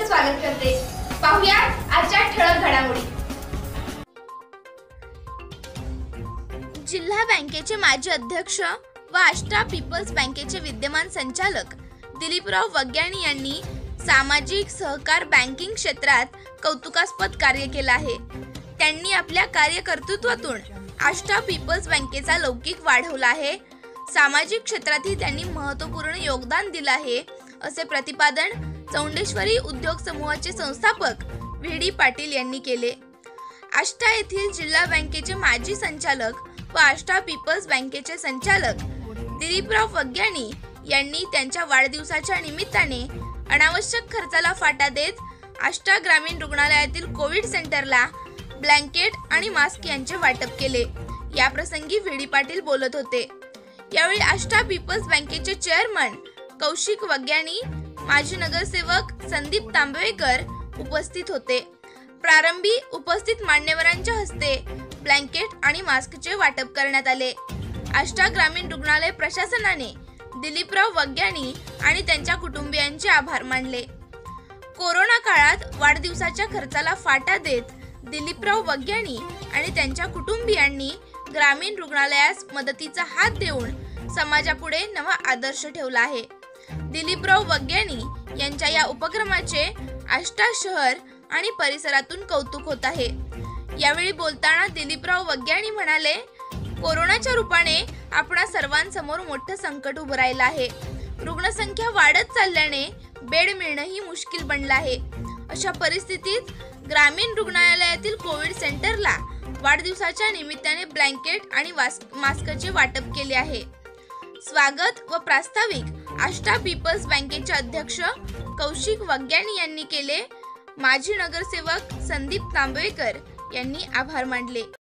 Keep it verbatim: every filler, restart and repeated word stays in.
आपलं स्वागत करते। पाहूया आजच्या ठळक घडामोडी। जिल्हा बँकेचे माजी अध्यक्ष व आष्टा पीपल्स बँकेचे विद्यमान संचालक दिलीपराव वग्याणी यांनी सामाजिक सहकार बँकिंग क्षेत्रात कौतुकास्पद कार्य केले आहे। त्यांनी आपल्या कार्यकर्तृत्वातून आष्टा पीपल्स बँकेचा लौकिक वाढवला आहे। सामाजिक क्षेत्रातही त्यांनी महत्त्वपूर्ण योगदान दिले आहे, असे प्रतिपादन चौंडेश्वरी उद्योग समूहाचे संस्थापक व्ही डी पाटील यांनी केले। आष्टा येथील जिल्हा बँकेचे माजी संचालक व आष्टा पीपल्स बँकेचे संचालक दिलीपराव वग्याणी यांनी त्यांच्या वाढदिवसाच्या निमित्ताने अनावश्यक खर्चाला फाटा देत आष्टा ग्रामीण रुग्णालयातील कोविड सेंटरला ब्लँकेट आणि मास्क यांचे वाटप केले। या प्रसंगी व्ही डी पाटील बोलत होते। यावेळी आष्टा पीपल्स बँकेचे चेअरमन कौशिक वग्याणी, माजी नगरसेवक संदीप तांबवेकर उपस्थित होते। प्रारंभी उपस्थित मान्यवरांच्या हस्ते ब्लँकेट आणि मास्कचे वाटप करण्यात आले। आष्टा ग्रामीण रुग्णालय प्रशासनाने दिलीपराव वग्याणी आणि त्यांच्या कुटुंबियांचे आभार मानले। कोरोना काळात वाढदिवसाच्या खर्चाला फाटा देत दिलीपराव वग्याणी आणि त्यांच्या कुटुंबियांनी ग्रामीण रुग्णालयास मदतीचा हात देऊन समाजापुढे नवा आदर्श ठेवला आहे। दिलीपराव वग्याणी यांच्या या उपक्रमाचे आष्टा शहर आणि परिसरातून कौतुक होत आहे। यावेळी बोलताना दिलीपराव वग्याणी म्हणाले, कोरोनाच्या रूपाने आपणा सर्वांसमोर मोठं संकट उभं राहिलं आहे। रुग्णसंख्या वाढत चालल्याने बेड मिळणंही मुश्किल बनलं आहे। अशा परिस्थितीत ग्रामीण रुग्णालयातील कोविड सेंटरला वाढदिवसाच्या निमित्ताने ब्लँकेट आणि मास्कचे वाटप केले आहे। स्वागत व प्रास्ताविक आष्टा पीपल्स बँकेचे अध्यक्ष कौशिक वग्याणी यांनी केले। माजी नगरसेवक संदीप तांबवेकर यांनी आभार मानले।